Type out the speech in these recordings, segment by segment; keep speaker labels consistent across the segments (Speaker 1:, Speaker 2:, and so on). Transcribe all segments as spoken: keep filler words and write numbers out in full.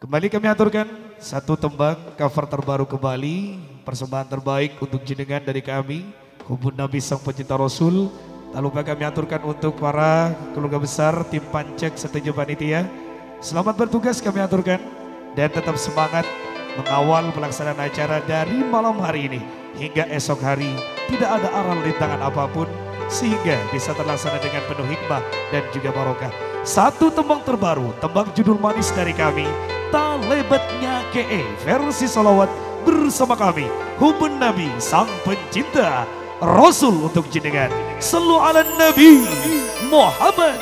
Speaker 1: Kembali kami aturkan satu tembang cover terbaru kembali, persembahan terbaik untuk jenengan dari kami, Hubun Nabi Sang Pencinta Rasul. Tak lupa kami aturkan untuk para keluarga besar, tim Pancek, setuju panitia. Selamat bertugas kami aturkan dan tetap semangat mengawal pelaksanaan acara dari malam hari ini hingga esok hari. Tidak ada aral rintangan apapun sehingga bisa terlaksana dengan penuh hikmah dan juga barokah. Satu tembang terbaru, tembang judul manis dari kami, Talebatnya K E versi solawat bersama kami, Hubun Nabi Sang Pencinta Rasul untuk jenengan. Sallu ala Nabi Muhammad.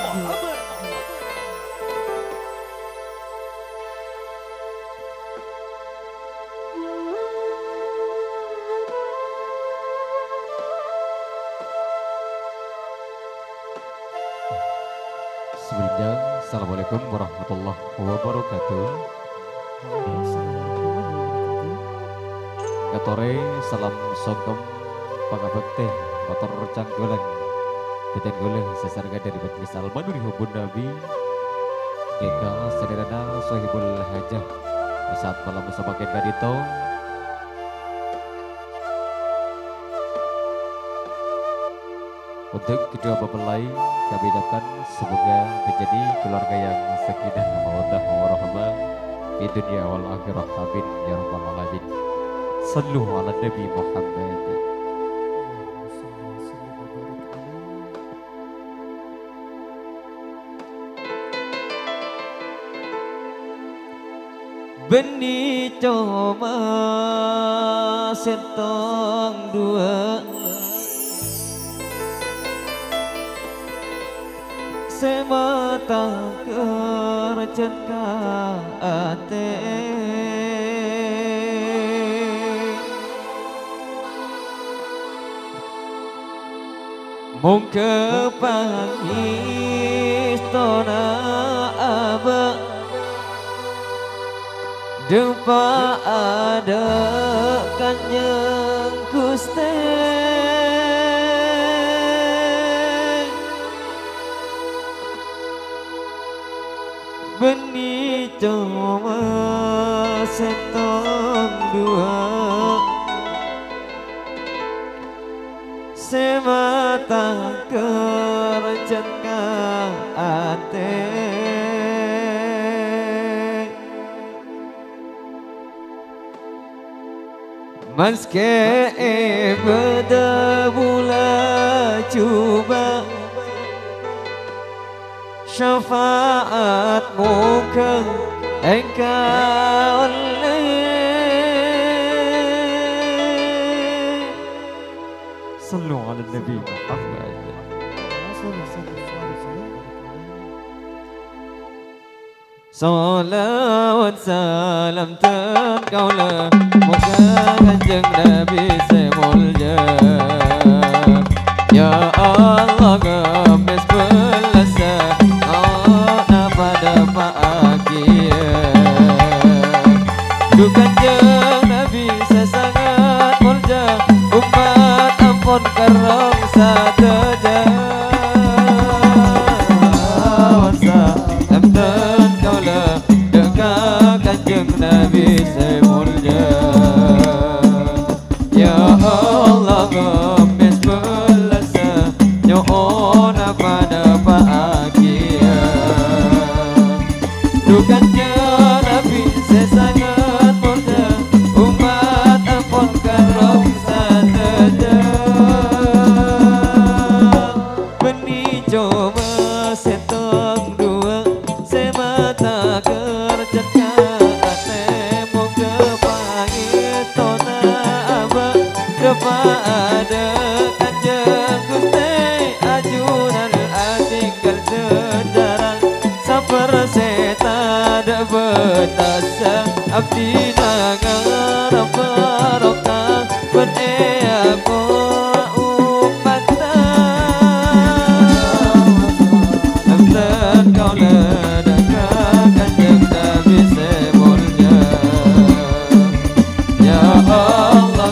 Speaker 2: Sebelumnya, Assalamualaikum warahmatullahi wabarakatuh. Katore salam sogem pangabekti motor canggolan Beten goleh sesarga dari Majelis Al-Manuri Hubun Nabi G K Sederhana Sohibul Hajah di saat malam bersama Ken Kadito. Untuk kedua mempelai kami ucapkan semoga menjadi keluarga yang sakinah mawaddah warahmah di dunia wal akhirah, amin ya rabbal alamin. Sallu ala Nabi Muhammad.
Speaker 3: Beni coma setong dua semata kerjat ka ate mung kepangis tona aba depa ada kanjeng Gusti beni cuma setong dua semata kerjat ka ate meski beda bula coba syafaatmu ke engkau oleh
Speaker 2: Sallu ala Nabi Muhammad.
Speaker 3: Salawat salam terkaulah muka kanjeng Nabi semulja. Ya Allah gemes belasa ana pada paakian du kanjeng Nabi sesangat mulja umat ampun kerong sateja. Nabi semulja ya Allah gemes belasa nyoona pada bahagia dukan Nabi sesangat muda umat ampun karong sateja benih coba setong dua semata kerja ada kanjeng Gusti ajunan atinggal sejarah sabar seta ada betasa abdi nangar barokah berea ko umatan amdan kau ledaka kanjeng Nabi semulja ya Allah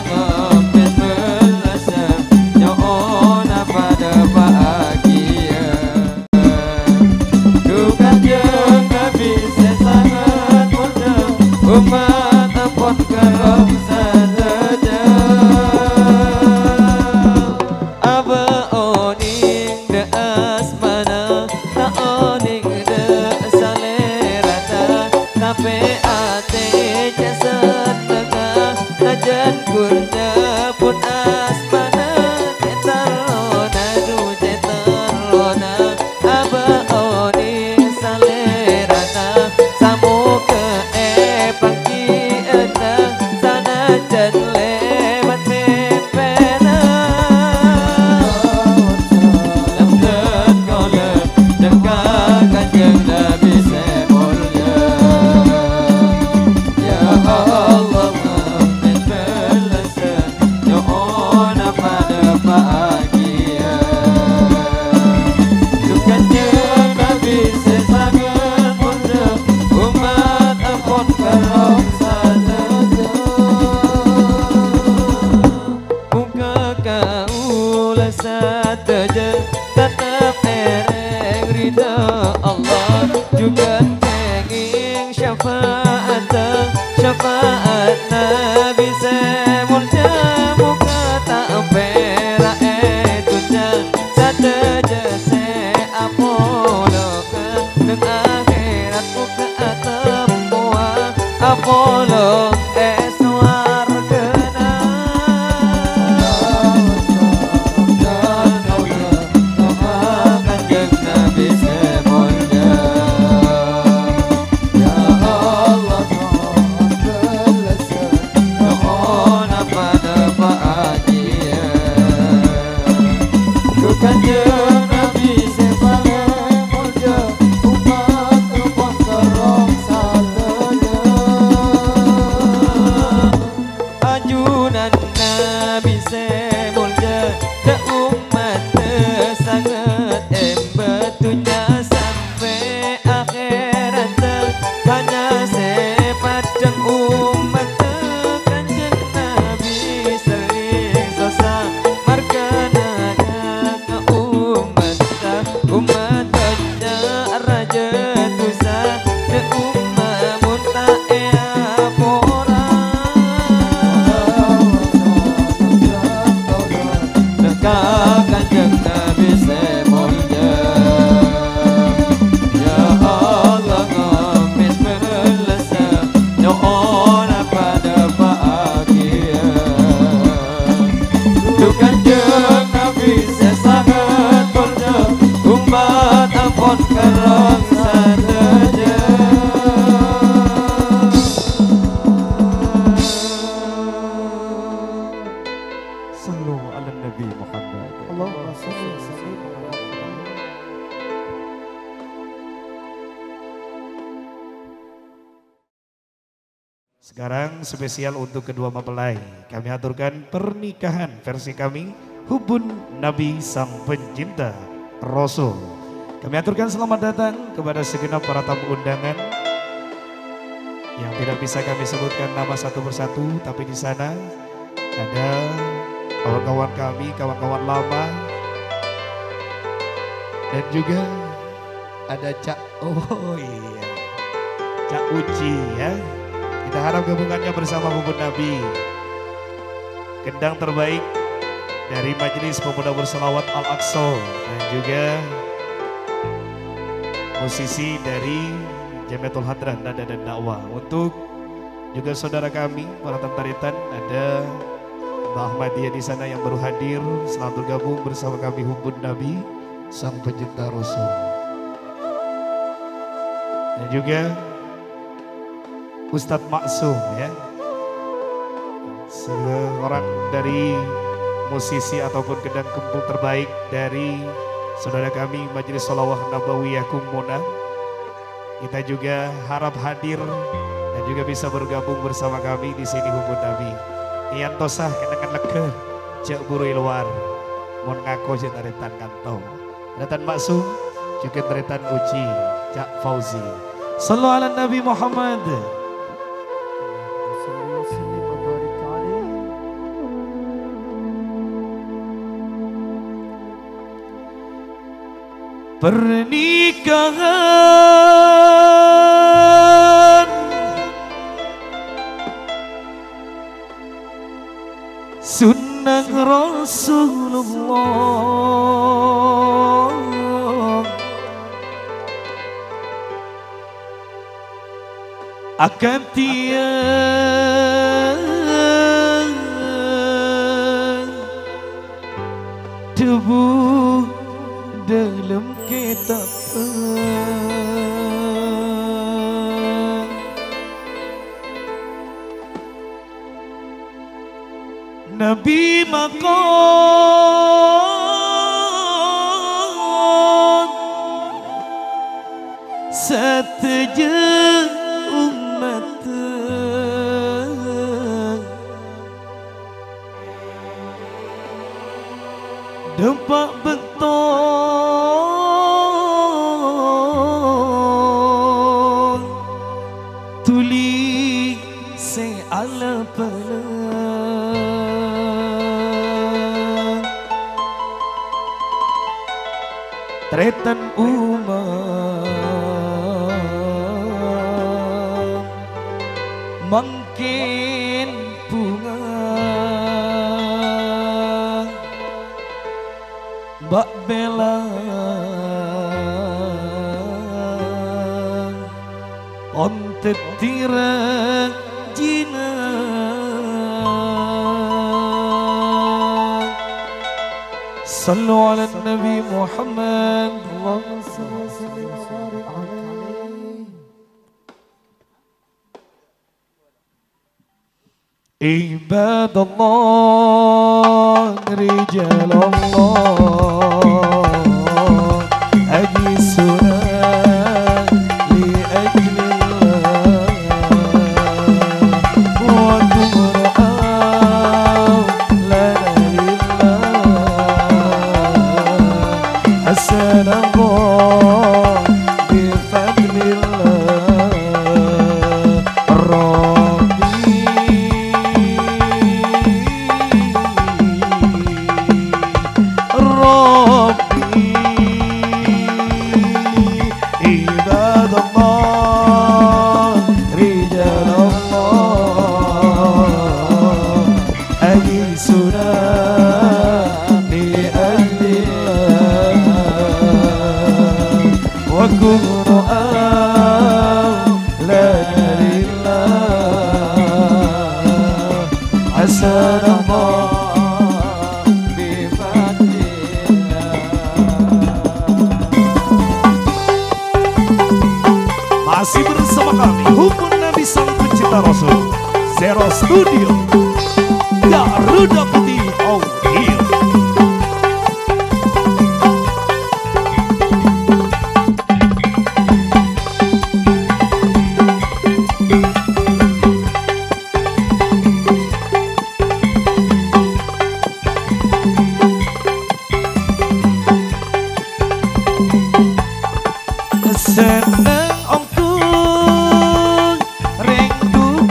Speaker 3: Nabi sesangat muda umat ampun kerong sateja aba oning de asmana ta oning de salerata tapi ate jasan lega najan gunda pun asmana cetarona du cetarona aba oning salerata samu ke pagi ena sana jan lewat pepena lamdan kala dekat kanjeng Nabi semulya ya Allah amin belasan doa pada bahagia kanjeng Nabi sesangat muda umat ampun kerong sateja muka kaula sateja tetap ereng ridha Allah juga kenging syafaat syafaat Nabi semulya muka tak pera etunya sateja se apolo ke akhirat muka atemua Apollo eswar kena kanjeng Nabi semulya ya Allah doa pada bahagia kanjeng Nabi semulya umat ampun kerong sateja ajunan Nabi semulya da umat sangat embetunya sampai akhirat hanya sepadang umat kanjeng Nabi sering sosa markana ke umat umat tanya raja tusa de umat munta ea pora dekat kanjeng Nabi semulya ya Allah amin belasan doa pada bahagia kanjeng Nabi sesangat muda umat ampun kerong sateja
Speaker 2: Sallu ala Nabi Muhammad.
Speaker 1: Allahumma shalli wa sallim. Sekarang spesial untuk kedua mempelai, kami aturkan pernikahan versi kami, Hubun Nabi Sang Pencinta Rasul. Kami aturkan selamat datang kepada segenap para tamu undangan yang tidak bisa kami sebutkan nama satu persatu, tapi di sana ada kawan-kawan kami, kawan-kawan lama, dan juga ada Cak, oh iya, Cak Uci ya. Kita harap gabungannya bersama Hubun Nabi. Kendang terbaik dari Majelis Pemuda Berselawat Al-Aqsa dan juga musisi dari Jamiatul Hadrah Nada dan Dakwah. Untuk juga saudara kami para tentaritan, ada Mbak Ahmadiyah di sana yang baru hadir, selamat bergabung bersama kami Hubun Nabi Sang Pencinta Rasul. Dan juga Ustadz Maksum ya, seorang dari musisi ataupun kendang kempul terbaik dari saudara kami Majelis Sholawah Nabawiyah Kumona. Kita juga harap hadir dan juga bisa bergabung bersama kami di sini Hubun Nabi. Iyan tosah kenangan leke cek burui luar, mon ngako cek taritan kantong, taritan Maksum juga taritan Uci Cak Fauzi. Sallu ala Nabi Muhammad. Pernikahan Rasulullah akan tiada debu dalam kitab Nabi maqam setuju umat dempak betul tuli se ala pala tretan umat mungkin bunga Mbak Bella ontet tira jina sallu ala Nabi Muhammad Allahumma salli wa barik alaihi Ibadallah Rijalallah Ajisuna li ajlillah Wa tumra'aw lana lillah Assalamullah bifadlillah Masih bersama kami Hubun Nabi Sang Pencipta Rasul Zero Studio Garuda Putih Audio seneng ongkung ringku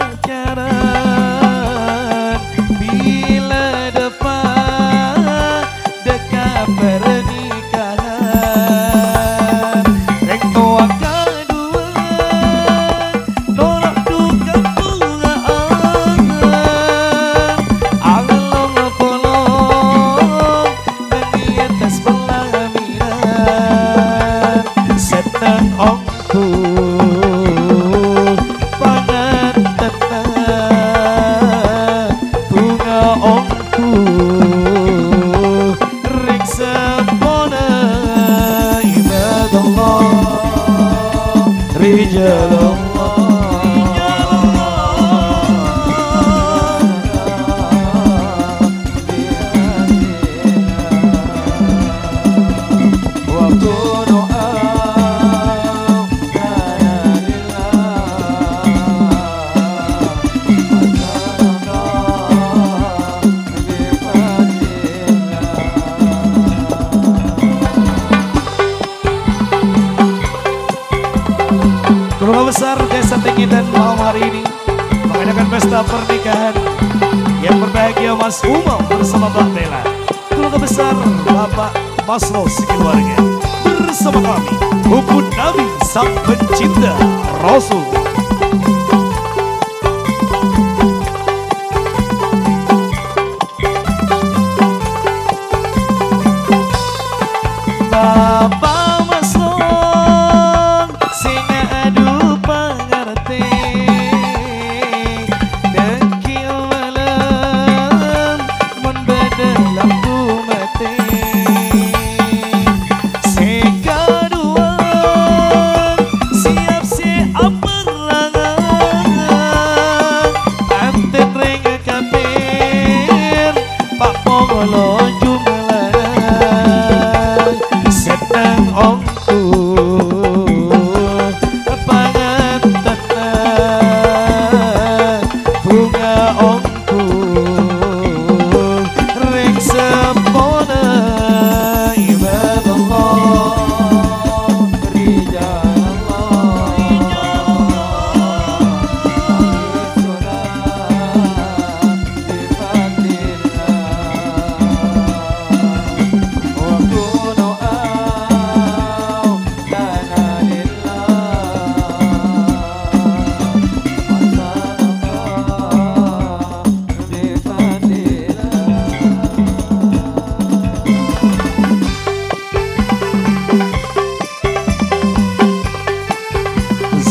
Speaker 1: pacaran bila depan dekat pernikahan ringku akan dua nolak duka bungaan along polong dan di atas pelaminan seneng ongkung pangantenan bunga ongkung ring sempona ibadallah rijalallah Keluarga besar Desa Tingitan malam hari ini mengadakan pesta pernikahan yang berbahagia Mas Umam bersama Mbak Bella. Keluarga besar Bapak Maslo sekeluarga bersama kami Hubun Nabi Sang Pencinta Rasul.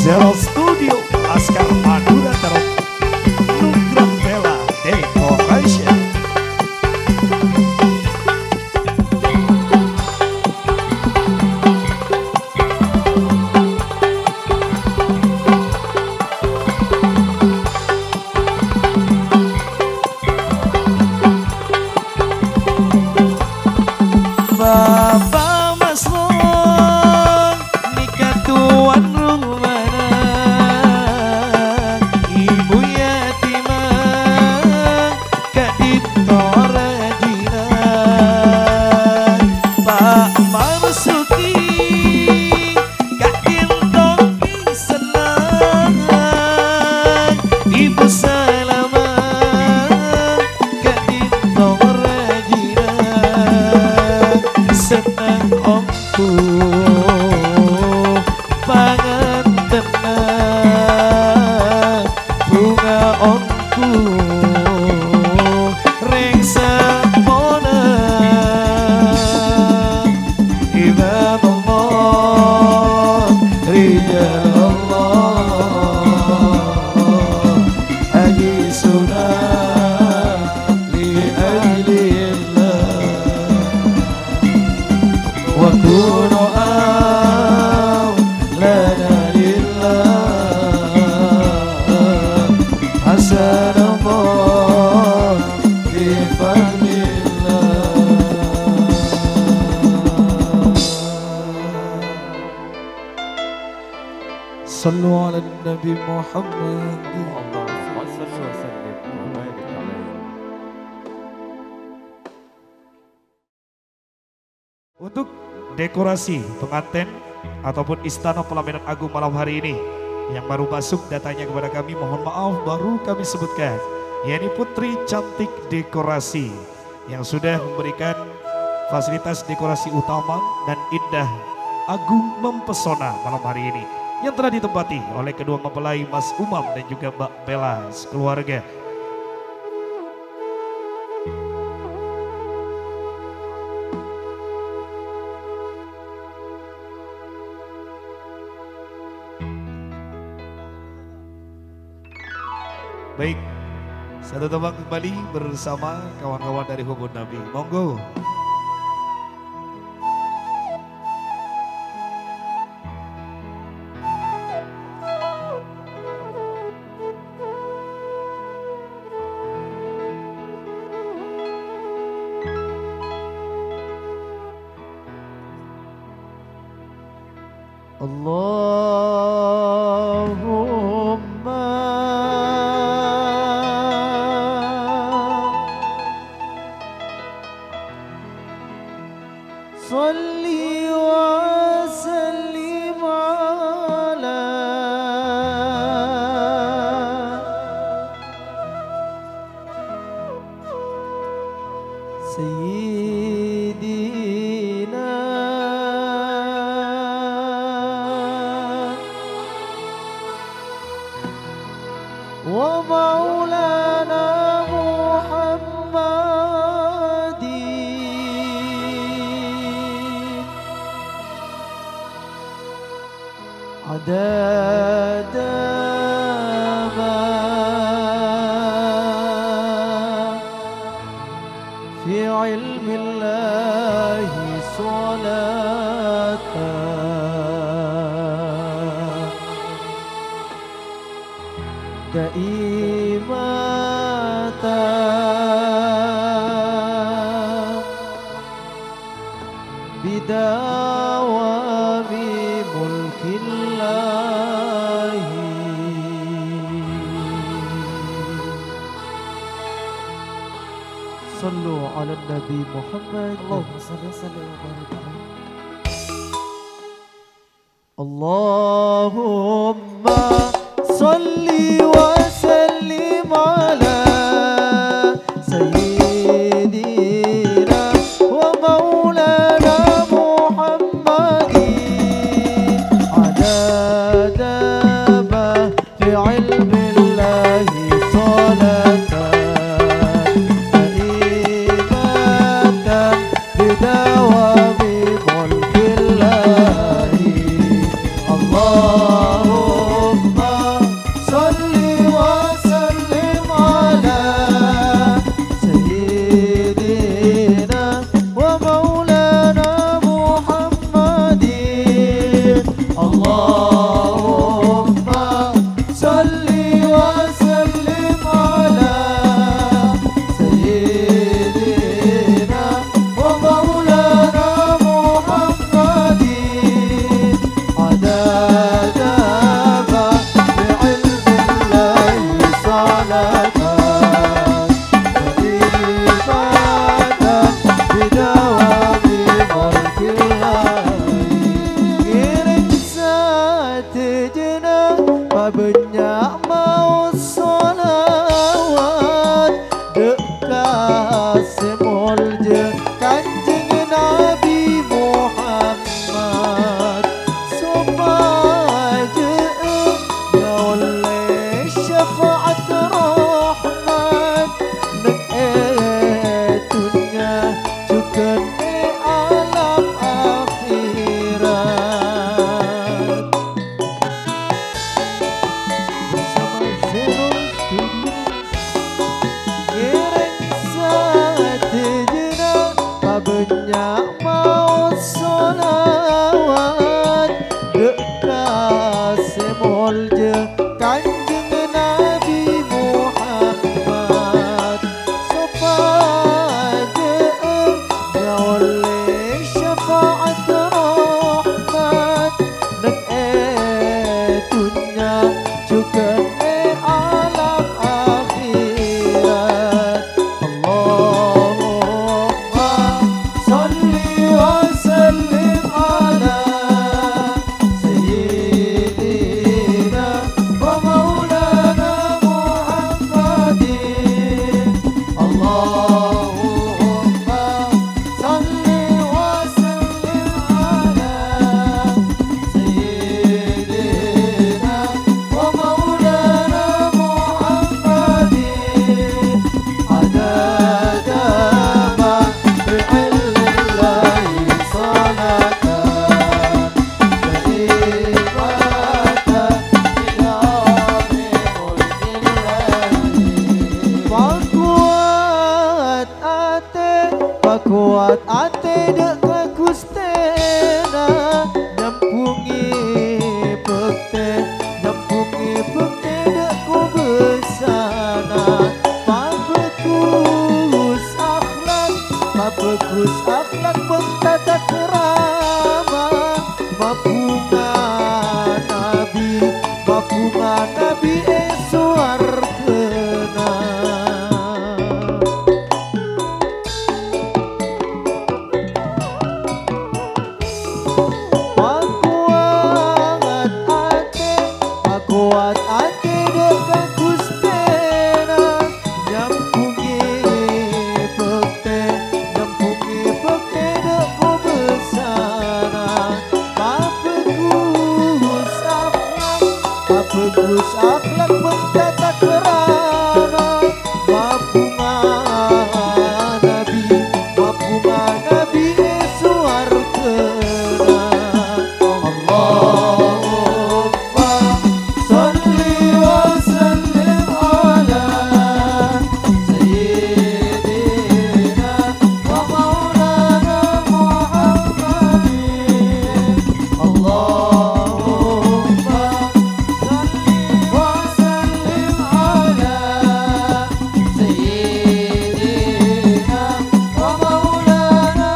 Speaker 1: Zero Studio Laskar Madura Terus Nugrah Bella Decoration.
Speaker 3: Bapak Maslon nikah tuan rumah, ibu yatimah kadit torajinan. Pak Marsuki kadit toki senang, ibu Salamat kadit torajinan. Senang omku pangantenang, bunga omku ring sepona. Ibadallah rijallah haji sunah li ajlillah wa kunu awlana lillah hasanallah bi fadlillah.
Speaker 1: Sallu ala Nabi Muhammad. Untuk dekorasi pengantin ataupun istana pelaminan agung malam hari ini yang baru masuk datanya kepada kami, mohon maaf baru kami sebutkan, yakni Putri Cantik Dekorasi yang sudah memberikan fasilitas dekorasi utama dan indah agung mempesona malam hari ini yang telah ditempati oleh kedua mempelai Mas Umam dan juga Mbak Bella sekeluarga. Baik, satu tembang kembali bersama kawan-kawan dari Hubun Nabi. Monggo.
Speaker 3: Allahumma salli wa sallim ala sayyidina wa maulana Muhammadin adada ma fi ilmi Allahi salatan daimatan bidawami mulkillahi. Sallu ala Nabi Muhammad. Allahumma salli wa sallim wa barik alaihi. Allahumma salli wa sallim ala sayyidina wa maulana Muhammadin adada ma fi ilmi Allahi salatan daimatan bidawami mulkillahi. Allahumma dina banyak mau solawat dekat semol je kanjeng Nabi Muhammad supaya oleh syafaat rahmat nek etunya juga alam akhirat bersama Zero Studio Gereng satejena banyak mau solawat dekat semol je kanjeng Nabi Muhammad supaya oleh syafaat rahmat dan etunya juga alam akhirat. Allahumma salli wa sallim ala sayyidina wa maulana Muhammadin. Allahumma salli wa sallim ala sayyidina wa maulana Muhammadin. Adada ma bi'ilmillahi salatan karimatan ila mulkillahi. Pakuat ate, pakuat ate dekat kustena nyampungi bekte, nyampungi bekte deku besana. Pabekus akhlak, pabekus akhlak bertata kerama. Mapunga Nabi, mapunga Nabi eswar kena. Pakuat ate, pakuat ate dekat kustena nyampungi bekte, nyampungi bekte deku besana. Pabekus akhlak, pabekus akhlak bertata kerama. Mapunga Nabi, mapunga Nabi eswar kena. Allahumma salli wa sallim ala sayyidina wa maulana Muhammadin. Allahumma salli wa sallim ala sayyidina wa maulana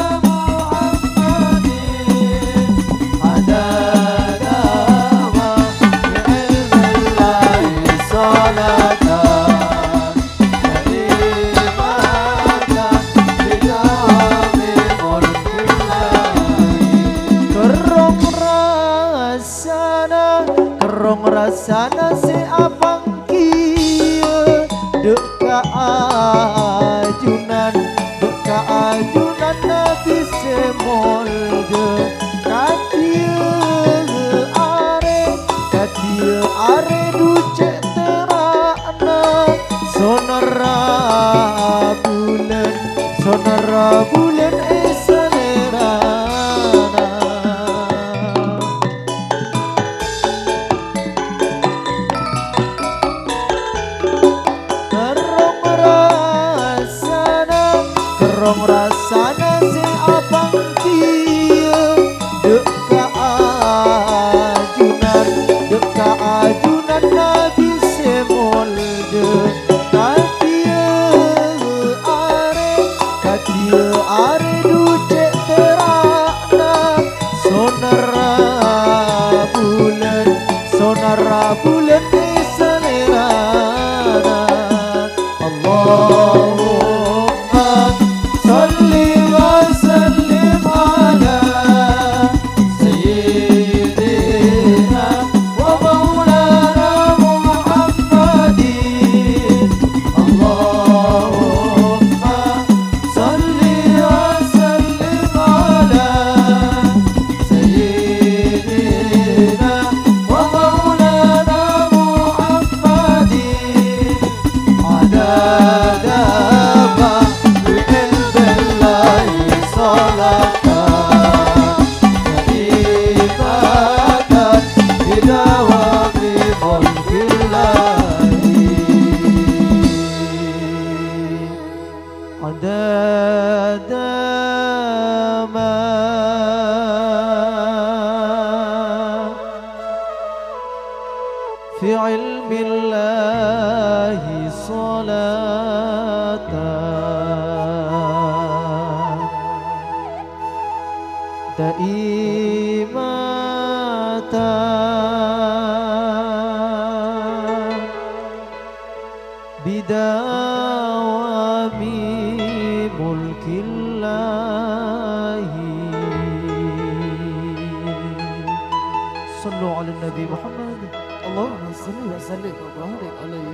Speaker 3: Muhammadin. Adada ma bi'ilmillahi salatan karimatan ila mulkillahi. Kerong rasana, kerong rasana si abang kia deka ajunan, deka ajunan Nabi semol je katia are, katia are ducek terana sonara bulan, sonara bulan esalerana. Kerong rasana, kerong rasana si abang kia deka ajunan, deka ajunan علم الله صلاة دائمة بدوام ملك الله. صلوا على النبي محمد. اللهم صل وسلم وبارك عليه.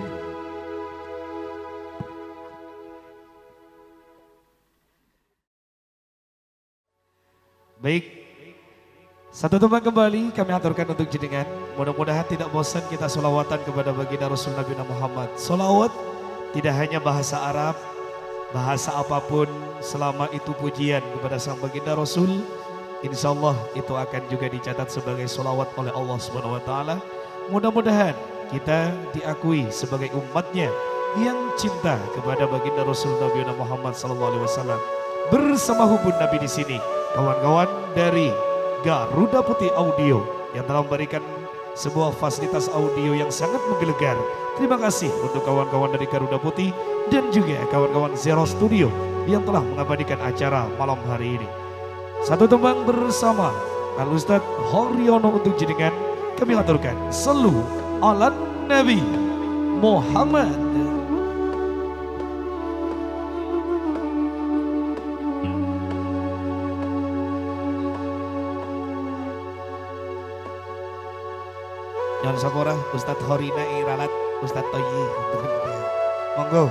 Speaker 1: Baik, satu tembang kembali kami aturkan untuk jenengan. Mudah-mudahan tidak bosan kita solawatan kepada baginda Rasul Nabi Muhammad. Solawat tidak hanya bahasa Arab, bahasa apapun selama itu pujian kepada sang baginda Rasul, insya Allah itu akan juga dicatat sebagai solawat oleh Allah Subhanahu Wa Taala. Mudah-mudahan kita diakui sebagai umatnya yang cinta kepada baginda Rasul Nabi Muhammad Sallallahu Alaihi Wasallam. Bersama hubun Nabi di sini, kawan-kawan dari Garuda Putih Audio yang telah memberikan sebuah fasilitas audio yang sangat menggelegar. Terima kasih untuk kawan-kawan dari Garuda Putih dan juga kawan-kawan Zero Studio yang telah mengabadikan acara malam hari ini. Satu tembang bersama Al Ustadz Horyono untuk jenengan kami aturkan. Sallu ala Nabi Muhammad. Jangan sapora Ustadz Horina Iralat Ustadz Toyi. Monggo.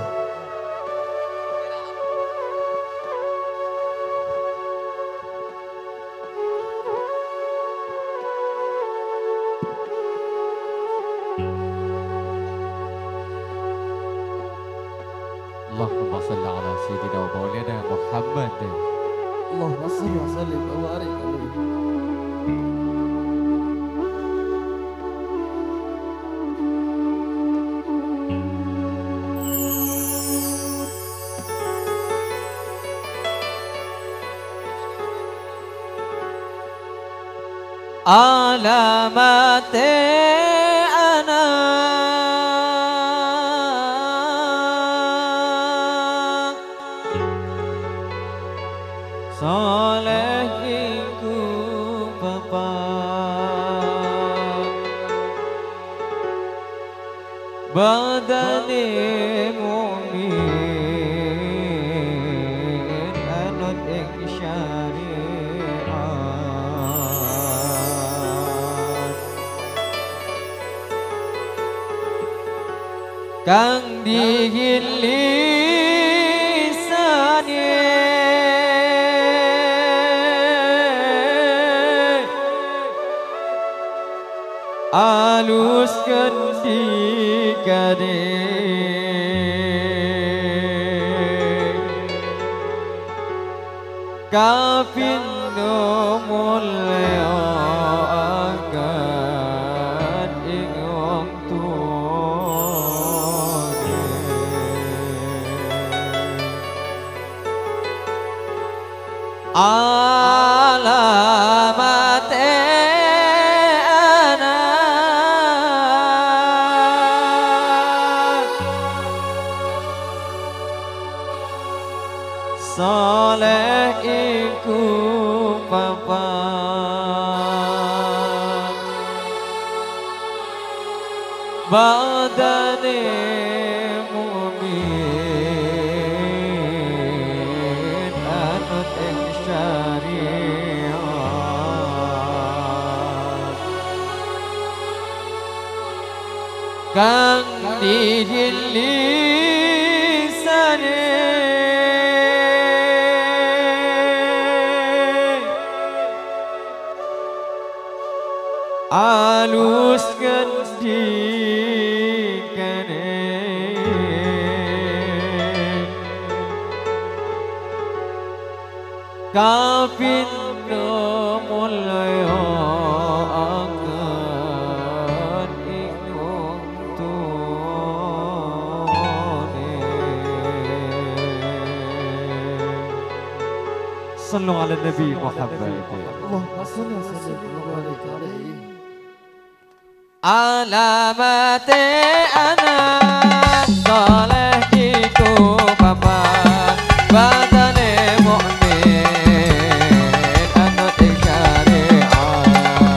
Speaker 2: Allahumma salli ala sayyidina wa maulana Muhammad.
Speaker 3: Allahumma salli wa sallim wa barik alaihi.
Speaker 4: alamat ana soleh iku bapak badane mu'min anut ing kang dihilisane alus kendikane kapindo mulya akan ing wong alamat ana soleh iku bapak badane kang dihilisane alus kendikane kapindo mulya
Speaker 2: Sallu ala Nabi Muhammad.
Speaker 3: Allahumma salli wa sallim wa barik alaihi.
Speaker 4: Alamate anak soleh iku papat badane mukmin anut syariat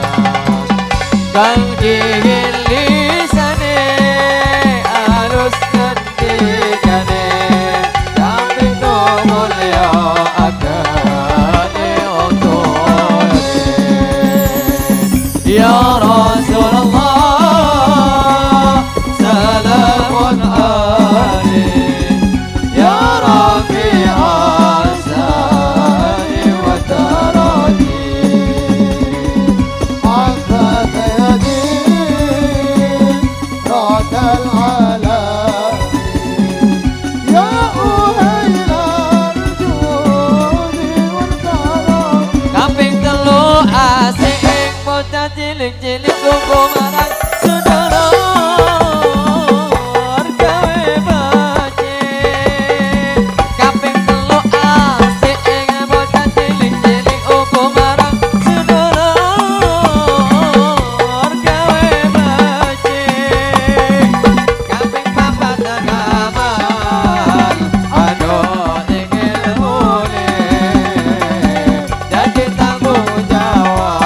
Speaker 4: kang dingin lisane alus ketikane tapi no mulya agane otone ya Rasulullah cilik-cilik tunggu marang sedulur gawe bace kaping telu asik ing bocah cilik-cilik tunggu marang sedulur gawe bace kaping papat agaman aduh ing ilmune dadi tanggung jawab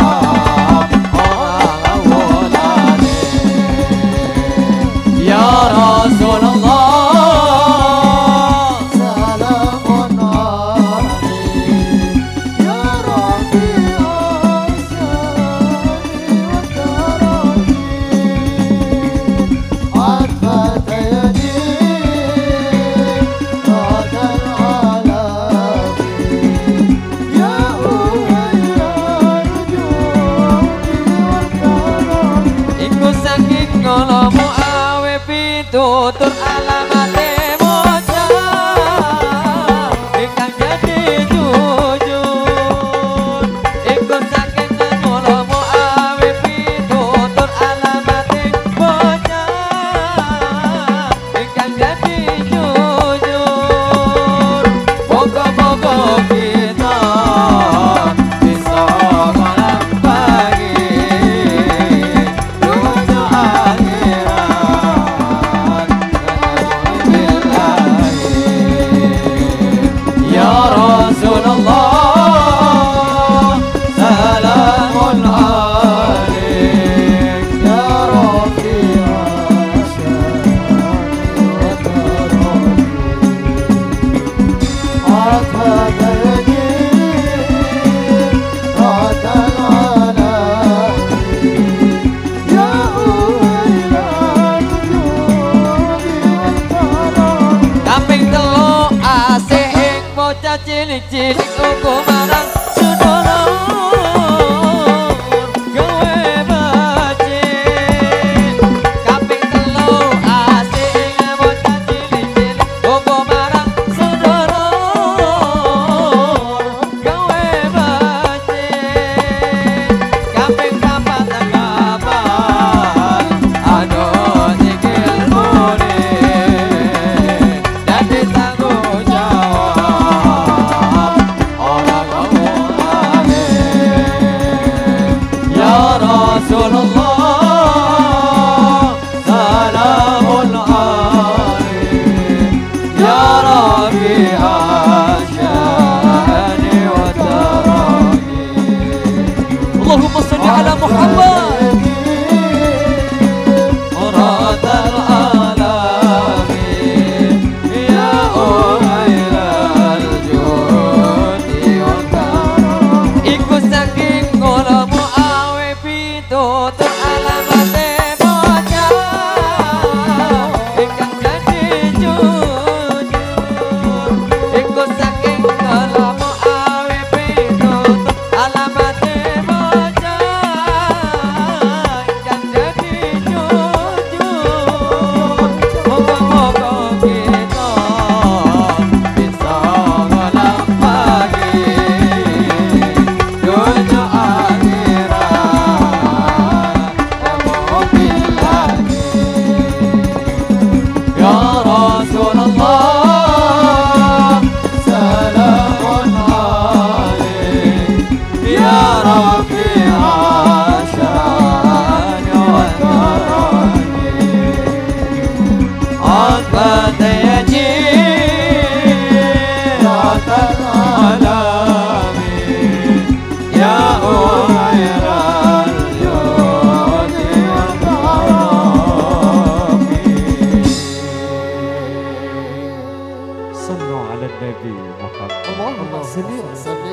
Speaker 4: tutur alamate bocah ingkang jadi jujur ikut saking ngolomu awe pitutur alamate bocah ingkang jadi jujur moga-moga kita bisa melambangi dunia akhirat. Cilik-cilik uku marang sedulur gawe bace kaping telu asing bocah cilik-cilik uku marang sedulur gawe bace kaping papat agapan aduh sikil mune dadi tanggung jawab. Rasulullah salamun alaik ya Rabbi asyani wa taraki Allahumma salli ala Muhammad muratal alamin ya uhailal judi wa taraki ikut saking ngolamu tutur alamate bocah ingkang jadi jujur ikut saking ngolamu awe pitutur alamate bocah
Speaker 2: Nabi Muhammad.
Speaker 3: Allahumma salli wa sallim